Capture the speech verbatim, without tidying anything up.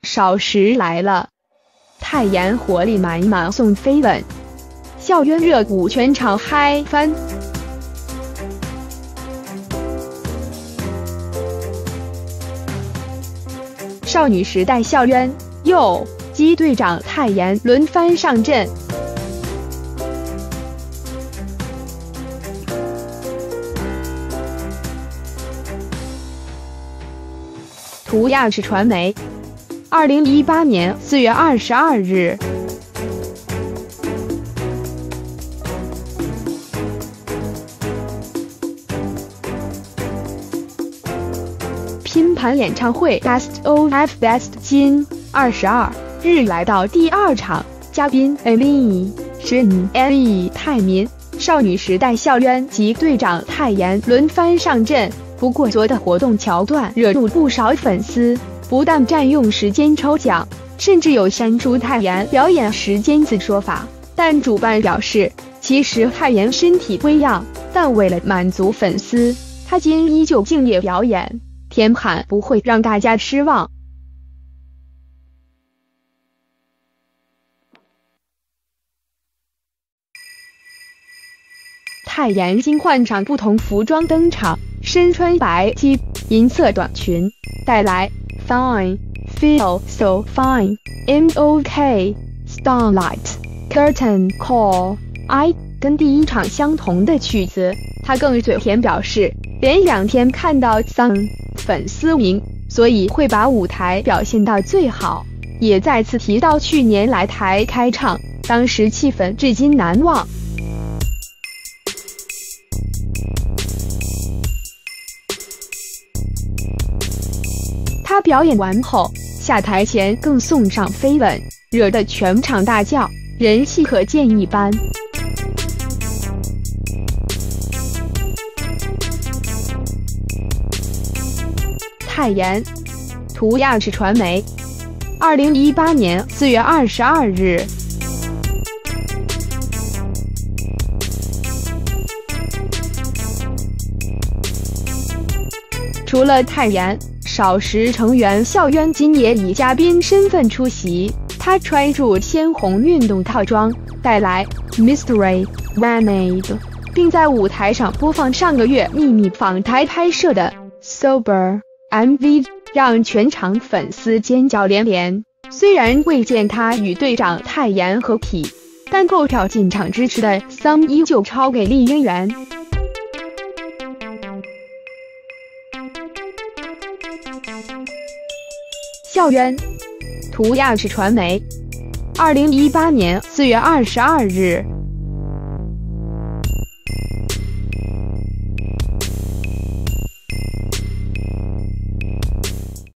少时来了，太妍活力满满送飞吻，校园热舞全场嗨翻。少女时代校园右机队长太妍轮番上阵。图亚视传媒，二零一八年四月二十二日。拼盘演唱会 S H E Best 金二十二日来到第二场，嘉宾 S H E 泰民、少女时代校园及队长太妍轮番上阵。不过昨的活动桥段惹怒不少粉丝，不但占用时间抽奖，甚至有删除太妍表演时间的说法。但主办表示，其实太妍身体微恙，但为了满足粉丝，她今依旧敬业表演，甜喊不会让大家失望。太妍今换上不同服装登场，身穿白 T 银色短裙，带来 Fine Feel So Fine M O K Starlight Curtain Call I 跟第一场相同的曲子。她更嘴甜表示，连两天看到 Sun 粉丝名，所以会把舞台表现到最好。也再次提到去年来台开唱，当时气氛至今难忘。他表演完后，下台前更送上飞吻，惹得全场大叫，人气可见一斑。太妍，图亚视传媒，二零一八年四月二十二日。除了太妍，少时成员孝渊今也以嘉宾身份出席。他穿着鲜红运动套装，带来 Mystery Renade， 并在舞台上播放上个月秘密访台拍摄的 Sober M V， 让全场粉丝尖叫连连。虽然未见他与队长太妍合体，但购票进场支持的 Some 依旧超给力渊源。校园，图亚视传媒，二零一八年四月二十二日。